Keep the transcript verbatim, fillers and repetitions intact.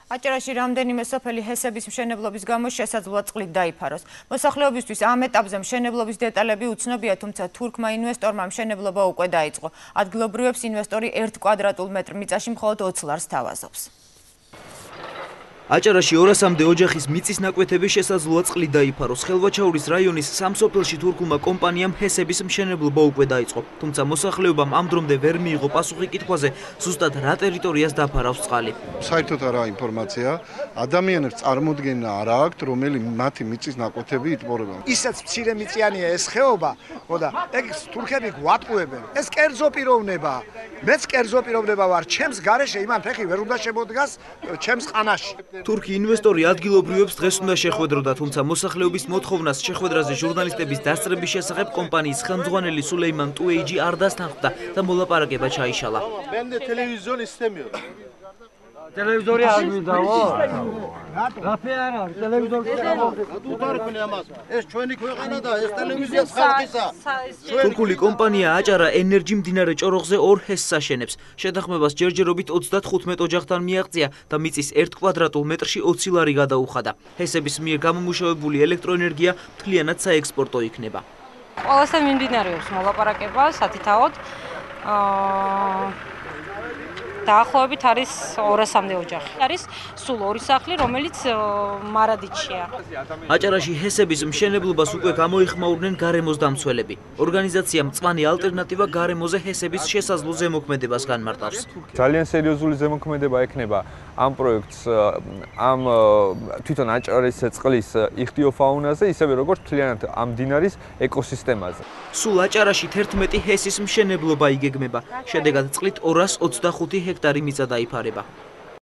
აჭარაში რამდენიმე სოფელი ჰესების მშენებლობის გამო შესაძლოა წყლით დაიფაროს. მოსახლეობისთვის ამ ეტაპზე მშენებლობის დეტალები უცნობია, თუმცა თურქმა ინვესტორმა მშენებლობა უკვე დაიწყო. ადგილობრივებს ინვესტორი ერთ კვადრატულ მეტრ მიწაში მხოლოდ ოცი ლარს თავაზობს. აჭარაში ორასამდე ოჯახის მიწის ნაკვეთები შესაძლოა წყლით დაიფაროს. ხელვაჩაურის რაიონის სამ სოფელში თურქულმა კომპანიამ ჰესების მშენებლობა უკვე დაიწყო. თუმცა მოსახლეობამ ამ დრომდე ვერ მიიღო პასუხი კითხვაზე, ზუსტად რა ტერიტორიას დაფარავს წყალი. საერთოდ არა ინფორმაცია, ადამიანებს წარმოდგენა არ აქვთ, რომელი მათი მიწის ნაკვეთები იტბორება. ისიც მცირე მიწიანია ეს ხეობა, ხოდა ეგ თურქები გვატყუებენ. ეს კერძო პიროვნება. მეც კერძო პიროვნება ვარ, ჩემს გარეშე იმან ფეხი ვერ უნდა შემოდგას ჩემს ყანაში. თურქი ინვესტორი ადგილობრივებს დღეს უნდა შეხვედროდა, თუმცა მოსახლეობის მოთხოვნას შეხვედრაზე ჟურნალისტების დასწრების შესახებ კომპანიის ხელმძღვანელი სულეიმან ტუეიჯი არ დასთანხმდა და მოლაპარაკება ჩაიშალა. ტელევიზორი არ მიდაო? რაფი არ არის ტელევიზორი? ეს ჩვენი ქვეყანა და ეს ტელევიზია ხალხისა. თურქული კომპანია აჭარა ენერჯი მდინარე ჭოროხზე ორ ჰესს აშენებს. შეთანხმებას ჯერჯერობით ოცდათხუთმეტ ოჯახთან მიაღწია და მიწის ერთ კვადრატულ მეტრში ოცი ლარი გადაუხადა. ჰესების მიერ გამომუშავებული ელექტროენერგია მთლიანად საექსპორტო იქნება. ყველასთან მიმდინარეობს მოლაპარაკება სათითაოდ. აა დაახლოებით არის ორასამდე ოჯახი. არის სულ ორი სახლი, რომელიც მარადიჩია. აჭარაში ჰესების მშენებლობას უკვე გამოიხმაურნენ გარემოს დამცველები. ორგანიზაციამ მწვანე ალტერნატივა გარემოზე ჰესების შესაძლო ზემოქმედებას განმარტავს. ძალიან სერიოზული ზემოქმედება ექნება ამ პროექტს ამ თვითონ აჭარის წყლის იხთიოფაუნაზე, ისევე როგორც მთლიანად ამ მდინარის ეკოსისტემაზე. სულ აჭარაში თერთმეტი ჰესის მშენებლობა იგეგმება. შედეგად წყლით ორას ოცდახუთი ჰექტარი მიწა დაიფარება.